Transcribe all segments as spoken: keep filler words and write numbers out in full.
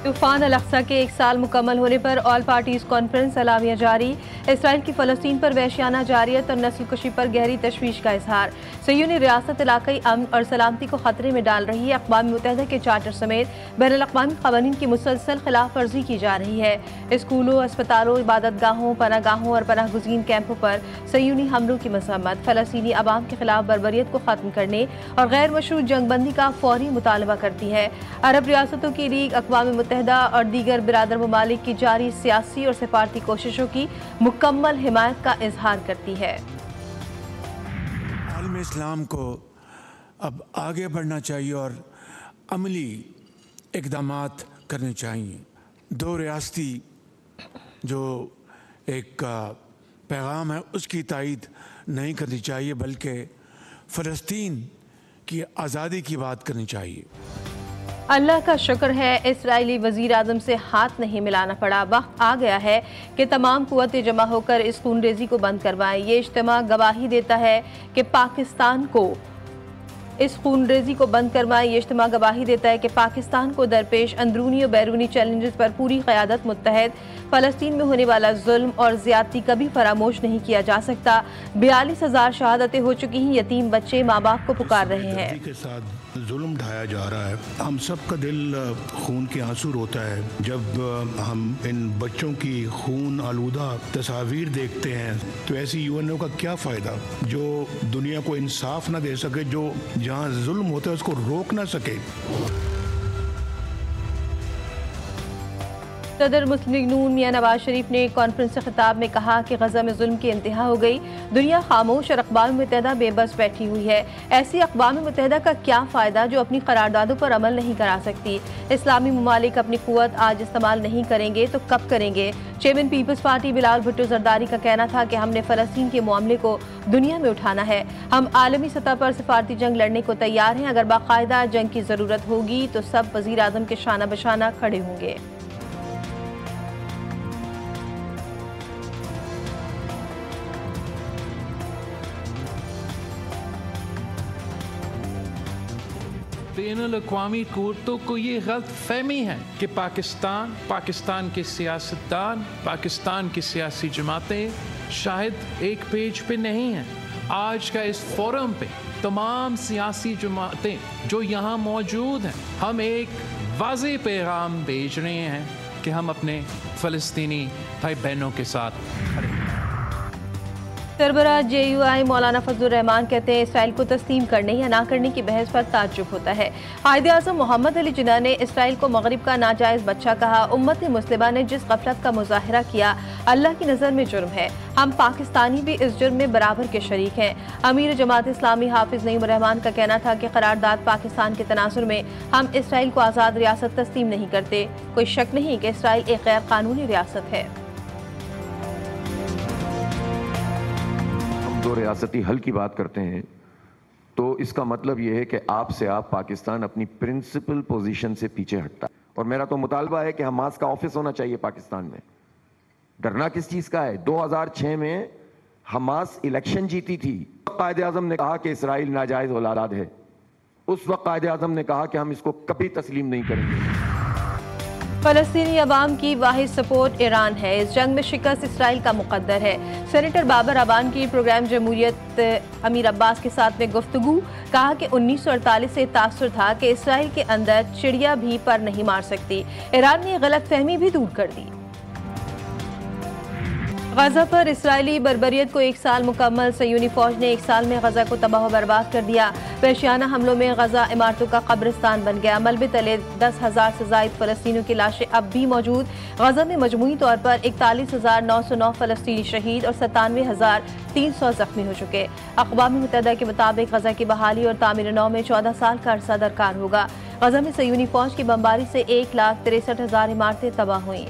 तूफान अल-अक्सा के एक साल मुकम्मल होने पर ऑल पार्टीज कॉन्फ्रेंस सलामियाँ जारी। इसराइल की फ़लस्तीन पर वहशियाना जारियत और नस्लकुशी पर गहरी तशवीश का इजहार। सयूनी रियासत इलाक़ाई अमन और सलामती को खतरे में डाल रही है। अक़वाम मुत्तहिदा के चार्टर समेत बैनुल-अक़वामी क़वानीन की मुसलसल खिलाफ वर्जी की जा रही है। स्कूलों, अस्पतालों, इबादतगाहों, पनागाहों और पनाह गुज़ीन कैंपों पर सयूनी हमलों की मज़म्मत, फ़लस्तीनी अवाम के खिलाफ बर्बरियत को ख़त्म करने और गैर मशरूत जंगबंदी का फौरी मुतालबा करती है। अरब रियासतों की लीग, अक़वाम मुत्तहिदा और दीगर बिरादर ममालिक की जारी सियासी और सफारती कोशिशों की मुकम्मल हिमायत का इजहार करती है। आलम इस्लाम को अब आगे बढ़ना चाहिए और अमली इक़दामात करने चाहिए। दो रियासती जो एक पैगाम है उसकी तायीद नहीं करनी चाहिए, बल्कि फ़लस्तीन की आज़ादी की बात करनी चाहिए। अल्लाह का शुक्र है इसराइली वज़ीर आज़म से हाथ नहीं मिलाना पड़ा। वक्त आ गया है कि तमाम क़ुव्वतें जमा होकर इस खूनरेज़ी को बंद करवाएं। ये इज्तिमा गवाही देता है कि पाकिस्तान को इस खूनरेज़ी को बंद करवाएं। ये इज्तिमा गवाही देता है कि पाकिस्तान को दरपेश अंदरूनी और बैरूनी चैलेंजेस पर पूरी क़यादत मुत्तहद। फ़लस्तीन में होने वाला जुल्म और ज़्यादती कभी फरामोश नहीं किया जा सकता। बयालीस हज़ार शहादतें हो चुकी हैं। यतीम बच्चे माँ बाप को पुकार रहे हैं। के साथ जुल्म ढाया जा रहा है। हम सब का दिल खून के आंसू रोता है जब हम इन बच्चों की खून आलूदा तस्वीर देखते हैं। तो ऐसी यूएनओ का क्या फ़ायदा जो दुनिया को इंसाफ ना दे सके, जो जहाँ जुल्म होता है उसको रोक ना सके। सदर मुस्लिम लीग नून मियां नवाज शरीफ ने कॉन्फ्रेंस से खिताब में कहा कि गजा में जुल्म की इंतहा हो गई। दुनिया खामोश और अक़वाम मुत्तहिदा बेबस बैठी हुई है। ऐसी अक़वाम मुत्तहिदा का क्या फ़ायदा जो अपनी करारदादों पर अमल नहीं करा सकती। इस्लामी ममालिक अपनी क़ुव्वत आज इस्तेमाल नहीं करेंगे तो कब करेंगे। Chairman peoples party Bilal Bhutto Zardari का कहना था कि हमने फ़लस्तीन के मामले को दुनिया में उठाना है। हम आलमी सतह पर सिफारती जंग लड़ने को तैयार हैं। अगर बाकायदा जंग की ज़रूरत होगी तो सब वज़ीर आज़म के शाना बशाना खड़े होंगे। बैनुल-अक़वामी क़ुव्वतों को ये गलत फहमी है कि पाकिस्तान, पाकिस्तान के सियासतदान, पाकिस्तान की सियासी जमातें शायद एक पेज पे नहीं हैं। आज का इस फोरम पे तमाम सियासी जमातें जो यहाँ मौजूद हैं, हम एक वाज़ेह पैगाम भेज रहे हैं कि हम अपने फ़लस्तीनी भाई बहनों के साथ खड़े हैं। सरबराह जे यू आई मौलाना फजलुर रहमान कहते हैं इसराइल को तस्लीम करने या ना करने की बहस पर ताज्जुब होता है। कायदे आज़म मोहम्मद अली जिन्ना ने इसराइल को मगरिब का नाजायज़ बच्चा कहा। उम्मत मुस्लिमा ने जिस गफलत का मुजाहरा किया अल्लाह की नज़र में जुर्म है। हम पाकिस्तानी भी इस जुर्म में बराबर के शरीक हैं। अमीर जमात इस्लामी हाफिज नईम रहमान का कहना था कि करारदाद पाकिस्तान के तनासुर में हम इसराइल को आज़ाद रियासत तस्लीम नहीं करते। कोई शक नहीं कि इसराइल एक गैर कानूनी रियासत है। दो रियासती हल की बात करते हैं तो इसका मतलब यह है कि आप से आप पाकिस्तान अपनी प्रिंसिपल पोजीशन से पीछे हटता है। और मेरा तो मुतालबा है कि हमास का ऑफिस होना चाहिए पाकिस्तान में। डरना किस चीज़ का है? दो हज़ार छह में हमास इलेक्शन जीती थी। कायदे आज़म ने कहा कि इसराइल नाजायज़ औलाद है। उस वक्त कायदे आज़म ने कहा कि हम इसको कभी तस्लीम नहीं करेंगे। फ़लस्तीनी अवाम की वाहिद सपोर्ट ईरान है। इस जंग में शिकस्त इसराइल का मुकद्दर है। सेनेटर बाबर अबान की प्रोग्राम जमहूरियत अमीर अब्बास के साथ में गुफ्तगू, कहा कि उन्नीस सौ अड़तालीस से तासुर था कि इसराइल के अंदर चिड़िया भी पर नहीं मार सकती। ईरान ने गलत फहमी भी दूर कर दी। गजा पर इसराइली बर्बरियत को एक साल मुकम्मल। सयूनी फौज ने एक साल में गजा को तबाह बर्बाद कर दिया। वहशियाना हमलों में गजा इमारतों का कब्रिस्तान बन गया। मलबे तले दस हजार से जायद फ़लस्तीनियों की लाशें अब भी मौजूद। गजा में मजमूई तौर पर इकतालीस हजार नौ सौ नौ फ़लस्तीनी शहीद और सतानवे हजार तीन सौ जख्मी हो चुके। अक़वाम मुत्तहिदा के मुताबिक गजा की बहाली और तामीर नौ में चौदह साल का अरसा दरकार होगा। गजा में सयूनी फौज की बमबारी से एक लाख तिरसठ हजार इमारतें तबाह हुई।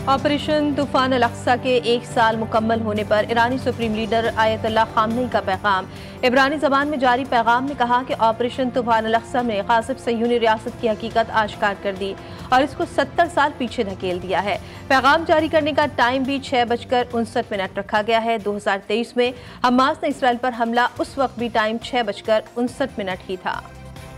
ऑपरेशन तूफान अल-अक्सा के एक साल मुकम्मल होने पर ईरानी सुप्रीम लीडर आयतुल्लाह खामनेई का पैगाम। इब्रानी जबान में जारी पैगाम में कहा कि ऑपरेशन तूफान अल-अक्सा में गासिब सह्यूनी रियासत की हकीकत आश्कार कर दी और इसको सत्तर साल पीछे धकेल दिया है। पैगाम जारी करने का टाइम भी छह बजकर उनसठ मिनट रखा गया है। दो हजार तेईस में हमास ने इसराइल पर हमला, उस वक्त भी टाइम छह बजकर उनसठ मिनट ही था।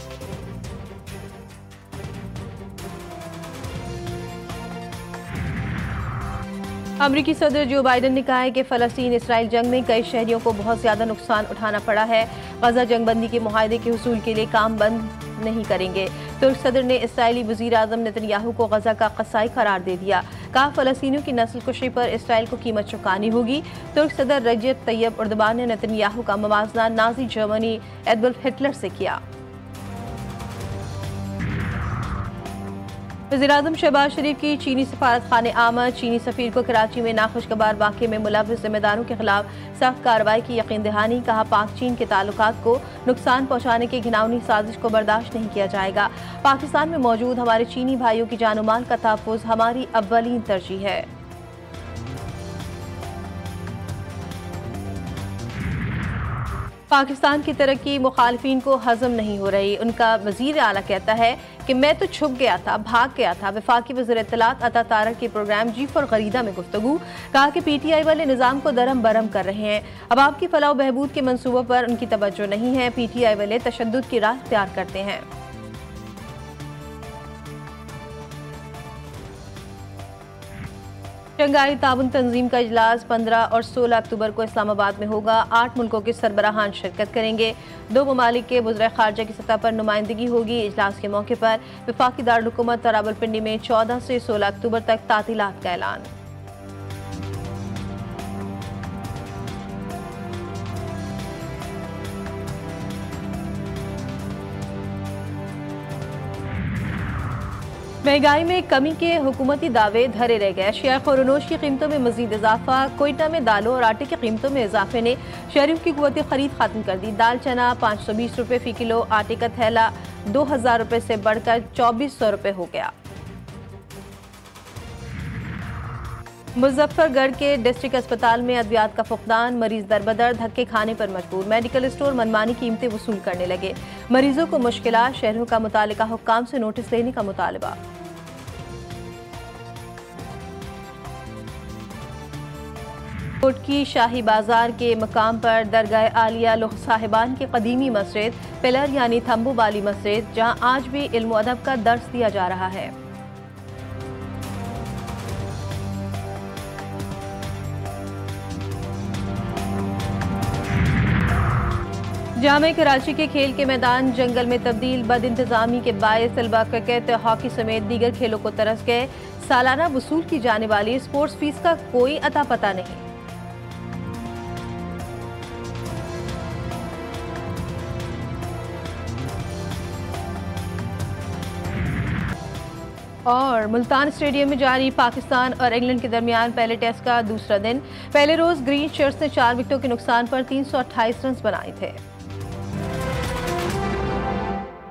अमरीकी सदर जो बाइडन ने कहा है कि फ़लस्तीन इसराइल जंग में कई शहरियों को बहुत ज़्यादा नुकसान उठाना पड़ा है। गजा जंगबंदी के मुआहदे के हुसूल के लिए काम बंद नहीं करेंगे। तुर्क सदर ने इसराइली वज़ीर आज़म नेतन्याहू को गजा का कसाई करार दे दिया। कहा फ़लस्तीनियों की नस्ल कुशी पर इसराइल को कीमत चुकानी होगी। तुर्क सदर रजब तैयब एर्दोगान ने नेतन्याहू का मुवाजना नाज़ी जर्मनी एडोल्फ हिटलर से किया। वज़ीर-ए-आज़म शहबाज शरीफ की चीनी सफारत खाने आमद। चीनी सफीर को कराची में नाखुशगवार वाक़े में मुलव्विस जिम्मेदारों के खिलाफ सख्त कार्रवाई की यकीन दहानी। कहा पाक चीन के ताल्लुकात को नुकसान पहुँचाने की घिनौनी साजिश को बर्दाश्त नहीं किया जाएगा। पाकिस्तान में मौजूद हमारे चीनी भाइयों की जान माल का तहफ़्फ़ुज़ हमारी अव्वलीन तरजीह है। पाकिस्तान की तरक्की मुखालिफिन को हजम नहीं हो रही। उनका वज़ीर आला कहता है कि मैं तो छुप गया था, भाग गया था। वफाकी वज़ीर इत्तलात अता तारक के प्रोग्राम जी फॉर गरीदा में गुफ्तगू। कहा कि पी टी आई वाले निज़ाम को दरम बरम कर रहे हैं। अब आपकी फलाह बहबूद के मनसूबों पर उनकी तवज्जो नहीं है। पी टी आई वाले तशद्दुद की राह इख्तियार करते हैं। शंघाई ताउन तंजीम का इजलास पंद्रह और सोलह अक्टूबर को इस्लामाबाद में होगा। आठ मुल्कों के सरबराहान शिरकत करेंगे। दो ममालिक के वज़ीर ख़ारजा की सतह पर नुमाइंदगी होगी। इजलास के मौके पर वफाकी दारुल-हुकूमत रावलपिंडी में चौदह से सोलह अक्टूबर तक तातीलात का ऐलान। महंगाई में कमी के हुकूमती दावे धरे रह गए। अशिया खुरनोश की कीमतों में मजीद इजाफा। कोयटा में दालों और आटे की कीमतों में इजाफे ने शहरियों की कुव्वत खरीद खत्म कर दी। दाल चना पाँच सौ बीस रुपये फी किलो, आटे का थैला दो हजार रुपये से बढ़कर चौबीस सौ रुपये हो गया। मुजफ्फरगढ़ के डिस्ट्रिक्ट अस्पताल में अद्वियात का फुकदान। मरीज दरबदर धक्के खाने पर मजबूर। मेडिकल स्टोर मनमानी कीमतें वसूल करने लगे। मरीजों को मुश्किलात। शहरों का मुतालिका हुक्काम से नोटिस लेने का मुतालबा। कोट की शाही बाजार के मकाम पर दरगाह आलिया लुह साहिबान की कदीमी मस्जिद, पिलर यानी थम्बू वाली मस्जिद, जहां आज भी इल्म व अदब का दर्स दिया जा रहा है। जामे कराची के खेल के मैदान जंगल में तब्दील। बद इंतजामी के बायस तलबा क्रिकेट, हॉकी समेत दीगर खेलों को तरस गए। सालाना वसूल की जाने वाली स्पोर्ट्स फीस का कोई अता पता नहीं। और मुल्तान स्टेडियम में जारी पाकिस्तान और इंग्लैंड के दरमियान पहले टेस्ट का दूसरा दिन। पहले रोज ग्रीन शर्ट्स ने चार विकेटों के नुकसान पर तीन सौ अट्ठाईस रन बनाए थे।